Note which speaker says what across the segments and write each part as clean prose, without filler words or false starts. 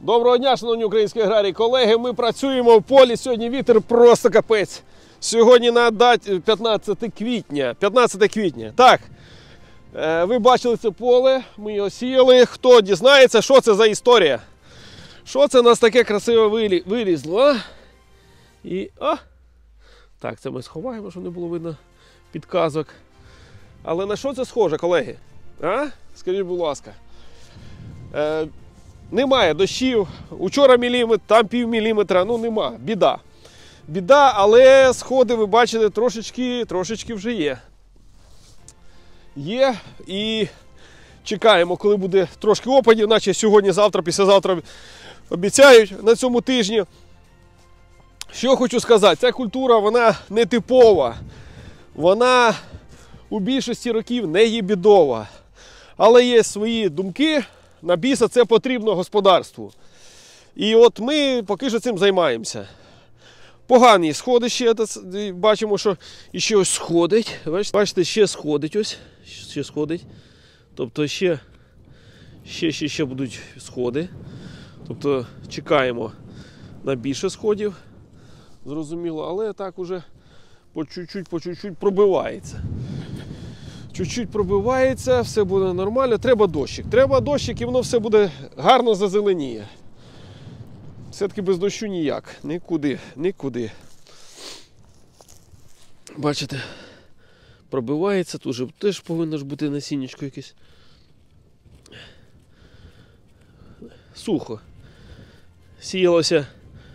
Speaker 1: Доброго дня, шановні українські аграрії, колеги. Ми працюємо в полі. Сьогодні вітер просто капець. Сьогодні на дать 15 квітня. 15 квітня. Так, ви бачили це поле, ми його сіяли. Хто дізнається, що це за історія? Що це у нас таке красиве вилізло? Так, це ми сховаємо, щоб не було видно підказок. Але на що це схоже, колеги? Скажіть, будь ласка. Немає дощів, учора міліметр, там пів міліметра, нема, біда. Біда, але сходи, ви бачите, трошечки вже є. Є і чекаємо, коли буде трошки опадів, наче сьогодні, завтра, післязавтра обіцяють на цьому тижні. Що хочу сказати, ця культура, вона не типова, вона у більшості років не є бідова, але є свої думки. На біса це потрібно господарству. І от ми поки що цим займаємося. Погані сходи ще, бачимо, що ще ось сходить. Бачите, ще сходить ось. Ще сходить. Тобто ще будуть сходи. Тобто чекаємо на більше сходів. Зрозуміло, але так уже по чуть-чуть пробивається. Чуть-чуть пробивається, все буде нормально. Треба дощик. Треба дощик, і воно все буде гарно зазеленіє. Все-таки без дощу ніяк. Нікуди. Бачите, пробивається. Тут теж повинно ж бути насіннячко якесь. Сухо. Сіялося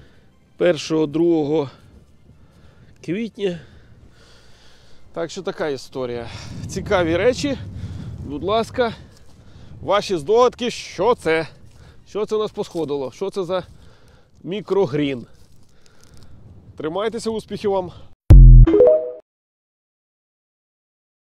Speaker 1: 1-2 квітня. Так що така історія. Цікаві речі. Будь ласка, ваші здогадки, що це? Що це у нас посходило? Що це за мікрогрін? Тримайтеся, успіхів вам!